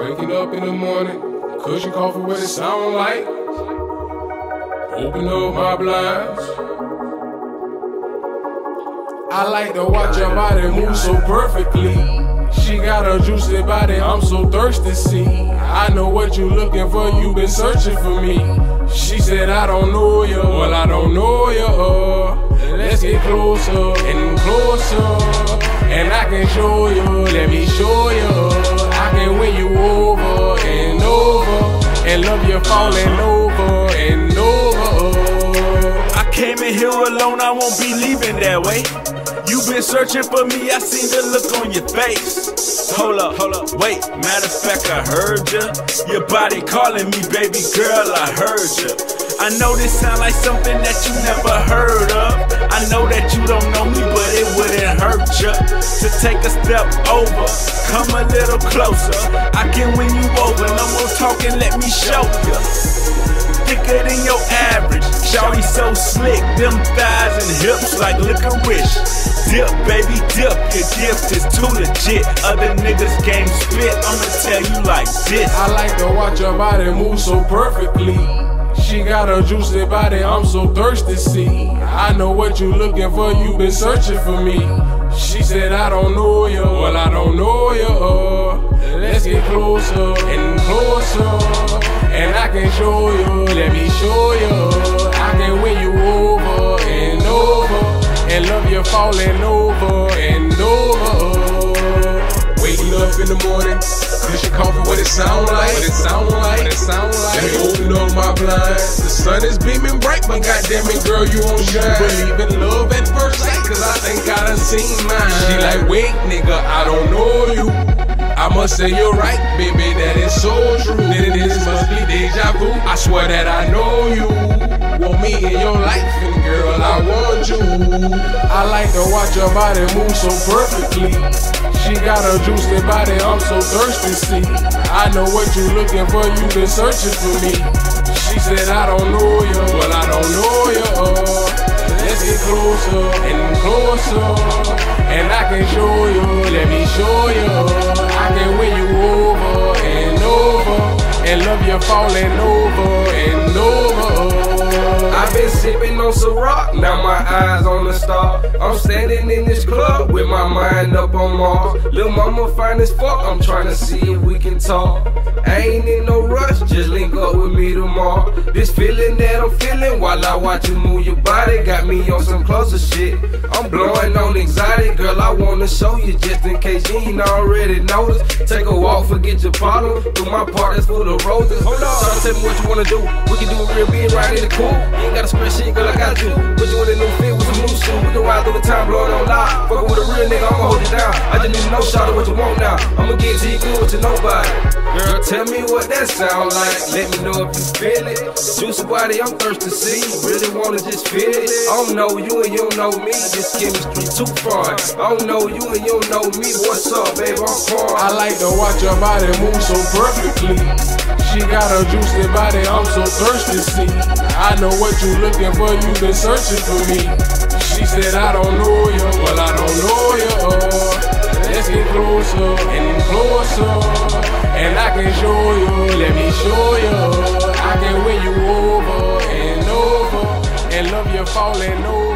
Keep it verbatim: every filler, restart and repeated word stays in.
Waking up in the morning, cushion coffee, what it sound like. Open up my blinds. I like to watch her body move so perfectly. She got a juicy body, I'm so thirsty to see. I know what you looking for, you been searching for me. She said I don't know you, well I don't know you. uh, Let's get closer and closer, and I can show you, let me show you. I can win you over and over, and love you falling over and over. I came in here alone, I won't be leaving that way. You been searching for me, I seen the look on your face. Hold up, hold up, wait, matter of fact, I heard ya. Your body calling me, baby girl, I heard ya. I know this sound like something that you never heard of. I know that you don't know me, but it wouldn't hurt ya to take a step over, come a little closer. I can win you over, no more talking, let me show ya. Thicker than your average, shawty so slick, them thighs and hips like licorice. Dip, baby, dip, your gift is too legit. Other niggas game spit, I'ma tell you like this. I like to watch her body move so perfectly. She got a juicy body, I'm so thirsty to see. I know what you looking for, you been searching for me. She said I don't know you, well I don't know you. uh, Let's get closer and closer, and I can show you, let me show you. I can win you over and over, and love you falling over and over. Waking up in the morning, cushion coffee, what it sound like, what it sound like, what it sound like. Let me open up my blinds. The sun is beaming bright, but goddamn it, girl, you on shine. Believe in love at first sight, cause I think I done seen mine. She like, wait, nigga, I don't know you. I must say you're right, baby, that is so true. Then this must be deja vu. I swear that I know you want me in your life, and girl, I want you. I like to watch her body move so perfectly. She got a juicy body, I'm so thirsty to see. I know what you looking for, you been searching for me. She said I don't know you, well I don't know you. uh, Let's get closer and closer, and I can show you, let me show you. I can win you over and over, and love you falling over and over. I've been sipping on some rock, now my eyes on the star. I'm standing in this club with my mind up on Mars. Lil' mama fine as fuck, I'm trying to see if we can talk. I ain't in no rush, just link up with me tomorrow. This feeling that I'm feeling while I watch you move your body got me on some closer shit. I'm blowing on exotic, girl, I wanna show you just in case you ain't already noticed. Take a walk, forget your problem, through my part that's full of roses. Hold on, try to tell me what you wanna do. We can do it real big, right in the cool. You ain't gotta spread shit, girl, I got you. Put you in a new fit with some new shoes. We can ride through the time, blowing on loud. Fuckin' with a real nigga, I'ma hold it down. I just need to know, shout out what you want now. I'ma get to you good with you nobody. Girl, tell me what that sound like. Let me know if you feel it. Juicy body, I'm thirsty to see. Really wanna just feel it. I don't know you and you don't know me. This chemistry too far. I don't know you and you don't know me. What's up, babe? I'm far. I like to watch her body move so perfectly. She got a juicy body, I'm so thirsty to see. I know what you looking for, you been searching for me. She said I don't know you, well I don't know you. uh, Let's get closer and closer, and I can show you, let me show you. I can win you over and over, and love you falling over.